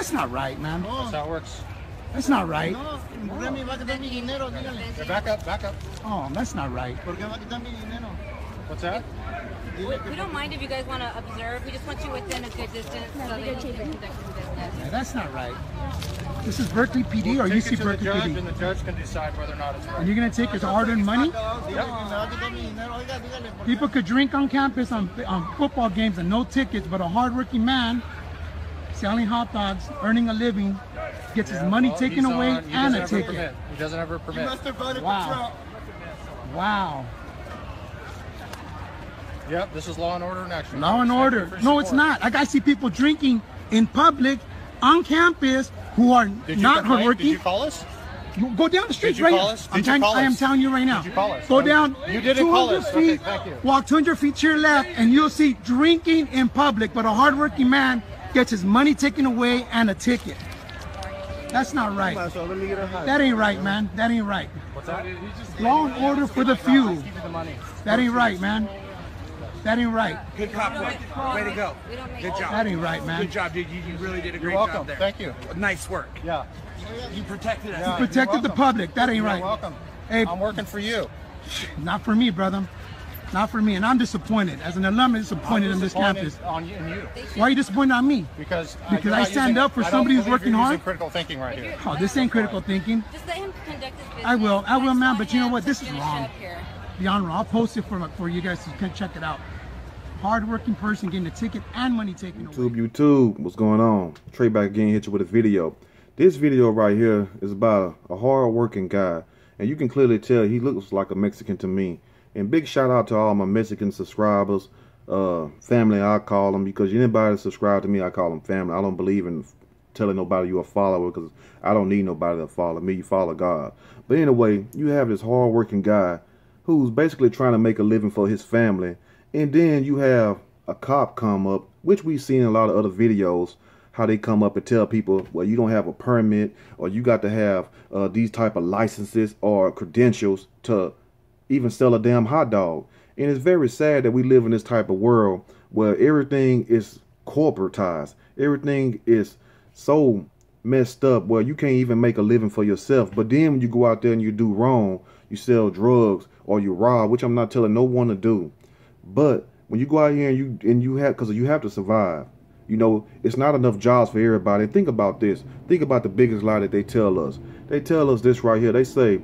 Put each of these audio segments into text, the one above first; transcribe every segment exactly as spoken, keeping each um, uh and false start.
That's not right, man. That's how it works. That's not right. No, Remy va a quitar mi dinero, dígale. Back up, back up. Oh, that's not right. ¿Por qué va a quitar mi dinero? What's that? We, we don't mind if you guys want to observe. We just want you within a good distance so that you can conduct your business. Yeah, that's not right. This is Berkeley P D We'll or take U it C to the Berkeley judge, P D. and the judge can decide whether or not it's right. And you're gonna take his hard-earned money? People could drink on campus on, on football games and no tickets, but a hard-working man selling hot dogs, earning a living, gets Yeah, his money well, taken he's away on- he and doesn't a have ticket. permit. He doesn't have a permit. Wow. Wow. Yep, this is law and order in action. Law and Thank you order. for your No, it's support. not. Like I see people drinking in public on campus who are Did you not complain? hardworking. Did you call us? You go down the street Did you right call now. us? I'm Did you telling- call I am us? telling you right now. Did you call us? Go No, down you didn't call two hundred us. feet, Okay, thank you. walk two hundred feet to your left, and you'll see drinking in public, but a hardworking man gets his money taken away and a ticket. That's not right. That ain't right, man. That ain't right. What's that? Law and order for the few. Give you the money. That ain't right, man. That ain't right. Good cop work. Way to go. We don't make Good job. That ain't right, man. Good job, dude. You, you really did a You're great welcome. job there. Thank you. Nice work. Yeah. You protected us. Yeah. Protected the welcome. public. That ain't You're right. welcome. Hey, I'm working for you. not for me, brother. Not for me. And I'm disappointed. As an alum, I'm disappointed I'm in this disappointed campus. on you and you Why are you disappointed on me? because Because you're I not stand using- up for I don't somebody who's believe working you're hard. using critical thinking right here. Oh, this ain't critical thinking. Just let him conduct his business. I will. I will, just ma'am, want but you know him what? to This is finish wrong. up here. Beyond wrong. I'll post it for for you guys to can check it out. Hard-working person getting a ticket and money taken away. YouTube, YouTube, what's going on? Trey back again, hit you with a video. This video right here is about a, a hard-working guy, and you can clearly tell he looks like a Mexican to me. And big shout out to all my Mexican subscribers, uh, family I call them, because anybody that subscribe to me, I call them family. I don't believe in telling nobody you're a follower, because I don't need nobody to follow me. You follow God. But anyway, you have this hard-working guy who's basically trying to make a living for his family. And then you have a cop come up, which we've seen in a lot of other videos, how they come up and tell people, well, you don't have a permit, or you got to have uh, these type of licenses or credentials to even sell a damn hot dog. And it's very sad that we live in this type of world where everything is corporatized. Everything is so messed up where you can't even make a living for yourself. But then when you go out there and you do wrong, you sell drugs or you rob, which I'm not telling no one to do. But when you go out here and you and you have, because you have to survive, you know, it's not enough jobs for everybody. Think about this. Think about the biggest lie that they tell us. They tell us this right here. They say,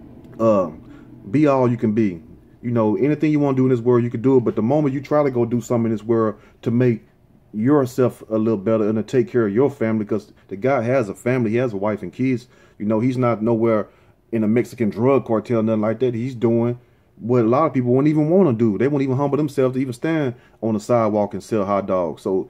uh, be all you can be. You know, anything you want to do in this world, you can do it. But the moment you try to go do something in this world to make yourself a little better and to take care of your family, because the guy has a family, he has a wife and kids. You know, he's not nowhere in a Mexican drug cartel, nothing like that. He's doing what a lot of people wouldn't even want to do. They won't even humble themselves to even stand on the sidewalk and sell hot dogs. So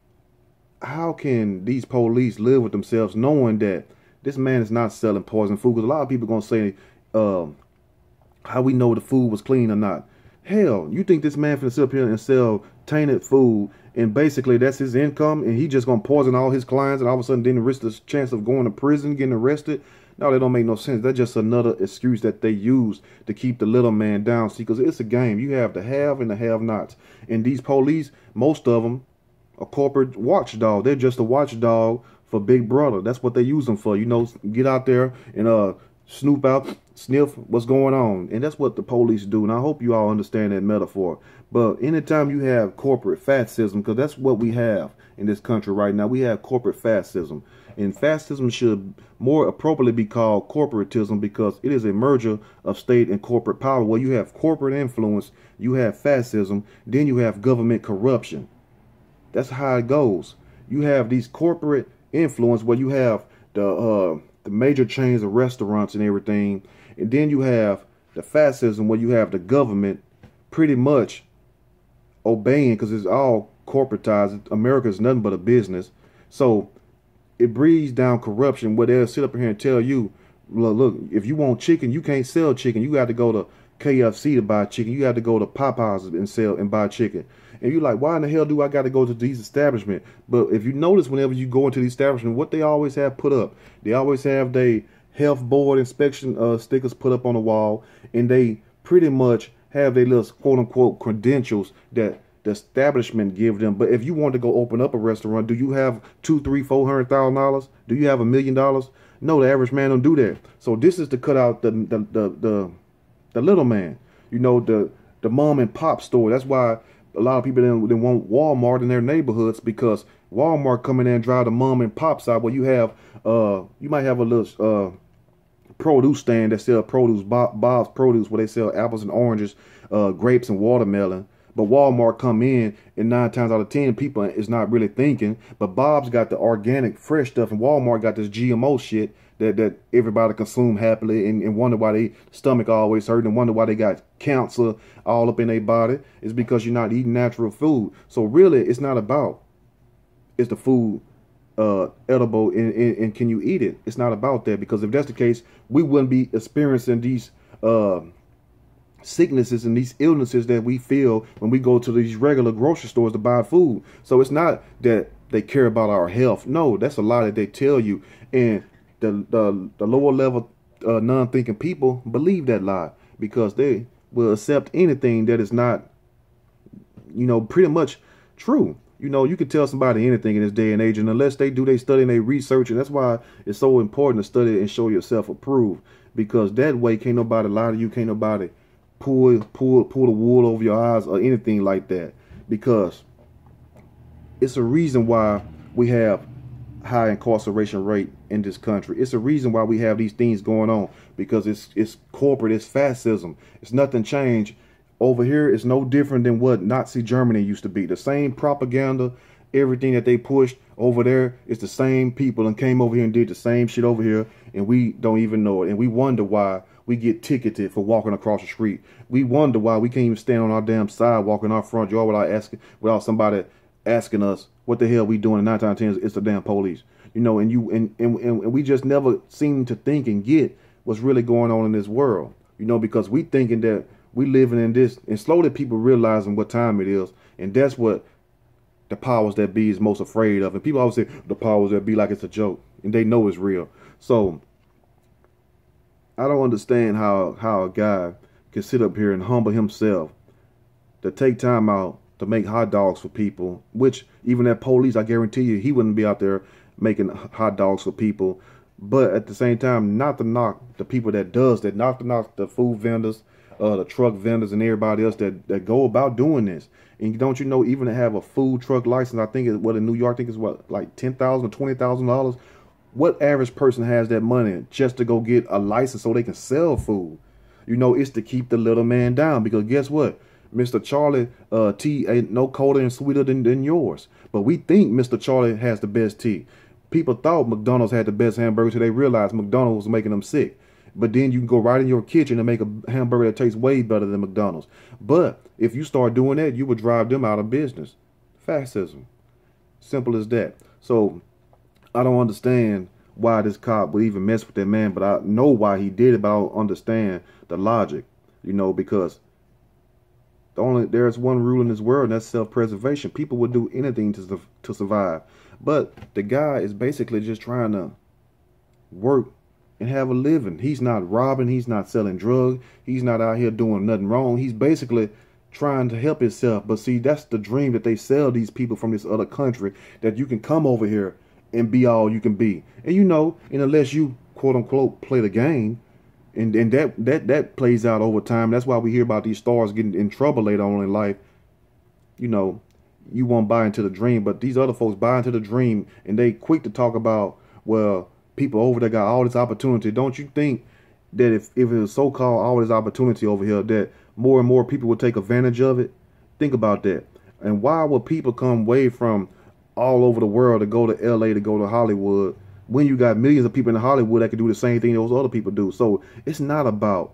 how can these police live with themselves knowing that this man is not selling poison food? Because a lot of people are going to say, um, how we know the food was clean or not. Hell, you think this man finna sit up here and sell tainted food, and basically that's his income, and he just gonna poison all his clients, and all of a sudden didn't risk the chance of going to prison, getting arrested? No, that don't make no sense. That's just another excuse that they use to keep the little man down. See, because it's a game. You have the have and the have-nots. And these police, most of them, a corporate watchdog. They're just a watchdog for Big Brother. That's what they use them for. You know, get out there and uh snoop out, sniff what's going on. And that's what the police do. And I hope you all understand that metaphor. But anytime you have corporate fascism, because that's what we have in this country right now, we have corporate fascism. And fascism should more appropriately be called corporatism, because it is a merger of state and corporate power, where you have corporate influence, you have fascism, then you have government corruption. That's how it goes. You have these corporate influence where you have the uh, the major chains of restaurants and everything, and then you have the fascism where you have the government pretty much obeying, because it's all corporatized. America is nothing but a business. So it breeds down corruption, where they'll sit up here and tell you, look, look, if you want chicken, you can't sell chicken. You got to go to K F C to buy chicken. You got to go to Popeyes and sell and buy chicken. And you're like, why in the hell do I got to go to these establishments? But if you notice, whenever you go into the establishment, what they always have put up, they always have their health board inspection uh, stickers put up on the wall, and they pretty much have their little quote unquote credentials that the establishment give them. But if you want to go open up a restaurant, do you have two, three, four hundred thousand dollars? Do you have a million dollars? No, the average man don't do that. So this is to cut out the the the the, the little man. You know, the the mom and pop store. That's why a lot of people didn't, didn't want Walmart in their neighborhoods, because Walmart come in there and drive the mom and pop side. Where you have uh you might have a little uh produce stand that sell produce, Bob, Bob's Produce, where they sell apples and oranges, uh grapes and watermelon. But Walmart come in, and nine times out of ten, people is not really thinking. But Bob's got the organic, fresh stuff, and Walmart got this G M O shit that, that everybody consume happily, and, and wonder why they stomach always hurt, and wonder why they got cancer all up in their body. It's because you're not eating natural food. So really, it's not about, is the food uh, edible, and, and, and can you eat it? It's not about that, because if that's the case, we wouldn't be experiencing these uh, sicknesses and these illnesses that we feel when we go to these regular grocery stores to buy food. So it's not that they care about our health. No, that's a lie that they tell you. And the the, the lower level uh, non-thinking people believe that lie, because they will accept anything that is not, you know, pretty much true. You know, you can tell somebody anything in this day and age, and unless they do their study and they research, and that's why it's so important to study and show yourself approved, because that way can't nobody lie to you, can't nobody pull pull pull the wool over your eyes or anything like that, because it's a reason why we have high incarceration rate in this country. It's a reason why we have these things going on, because it's it's corporate, it's fascism. It's nothing changed over here. It's no different than what Nazi Germany used to be. The same propaganda, everything that they pushed over there, it's the same people and came over here and did the same shit over here, and we don't even know it. And we wonder why we get ticketed for walking across the street. We wonder why we can't even stand on our damn sidewalk in our front yard without asking, without somebody asking us what the hell we doing. And nine times ten, it's the damn police. You know, and you and, and and we just never seem to think and get what's really going on in this world. You know, because we thinking that we living in this, and slowly people realizing what time it is, and that's what the powers that be is most afraid of. And people always say the powers that be like it's a joke, and they know it's real. So I don't understand how how a guy can sit up here and humble himself to take time out to make hot dogs for people, which even that police, I guarantee you, he wouldn't be out there making hot dogs for people. But at the same time, not to knock the people that does that, not to knock the food vendors, uh, the truck vendors, and everybody else that, that go about doing this. And don't you know, even to have a food truck license, I think, it, what in New York, I think it's what, like ten thousand dollars or twenty thousand dollars. What average person has that money just to go get a license so they can sell food? You know, it's to keep the little man down, because guess what? Mister Charlie uh, tea ain't no colder and sweeter than, than yours. But we think Mister Charlie has the best tea. People thought McDonald's had the best hamburgers until they realized McDonald's was making them sick. But then you can go right in your kitchen and make a hamburger that tastes way better than McDonald's. But if you start doing that, you would drive them out of business. Fascism. Simple as that. So I don't understand why this cop would even mess with that man, but I know why he did it, but I don't understand the logic, you know, because the only there's one rule in this world, and that's self-preservation. People would do anything to, to survive. But the guy is basically just trying to work and have a living. He's not robbing. He's not selling drugs. He's not out here doing nothing wrong. He's basically trying to help himself. But see, that's the dream that they sell these people from this other country, that you can come over here and be all you can be. And you know, and unless you quote unquote play the game, and, and that, that, that plays out over time. That's why we hear about these stars getting in trouble later on in life. You know, you won't buy into the dream, but these other folks buy into the dream, and they quick to talk about, well, people over there got all this opportunity. Don't you think that if, if it was so-called all this opportunity over here, that more and more people would take advantage of it? Think about that. And why would people come way from all over the world to go to L A, to go to Hollywood, when you got millions of people in Hollywood that can do the same thing those other people do? So it's not about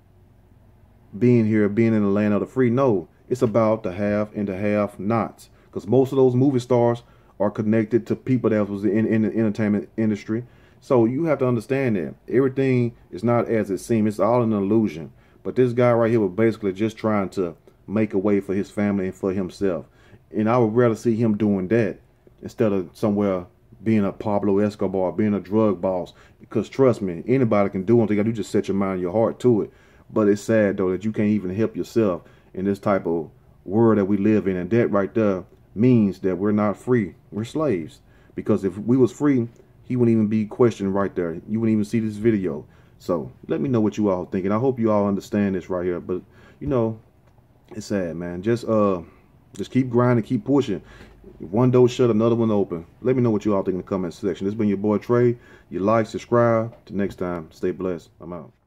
being here, being in the land of the free. No, it's about the have and the have nots. Because most of those movie stars are connected to people that was in, in the entertainment industry. So you have to understand that everything is not as it seems. It's all an illusion. But this guy right here was basically just trying to make a way for his family and for himself. And I would rather see him doing that instead of somewhere being a Pablo Escobar, being a drug boss. Because trust me, anybody can do anything. You just set your mind and your heart to it. But it's sad, though, that you can't even help yourself in this type of world that we live in. And that right there means that we're not free. We're slaves. Because if we was free, he wouldn't even be questioned right there. You wouldn't even see this video. So let me know what you all think. And I hope you all understand this right here. But, you know, it's sad, man. Just uh, just keep grinding, keep pushing. One door shut, another one open. Let me know what you all think in the comment section. This has been your boy Trey. You like, subscribe. Till next time, stay blessed. I'm out.